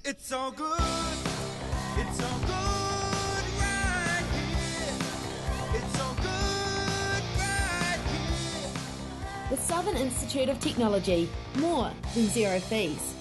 It's all good. It's all good right here. It's all good right here. The Southern Institute of Technology, more than zero fees.